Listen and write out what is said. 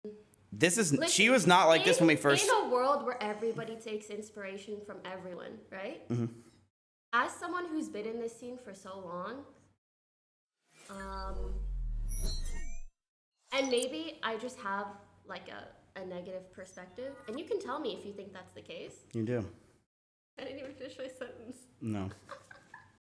This is, she was not like this when we first. In a world where everybody takes inspiration from everyone, right? Mm-hmm. As someone who's been in this scene for so long, and maybe I just have like a negative perspective, and you can tell me if you think that's the case. You do. I didn't even finish my sentence. No.